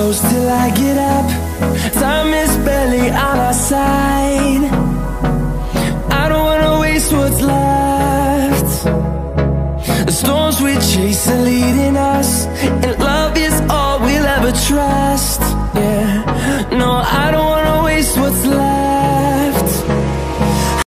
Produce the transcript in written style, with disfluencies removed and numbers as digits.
close till I get up. Time is barely on our side. I don't wanna waste what's left. The storms we chase are leading us.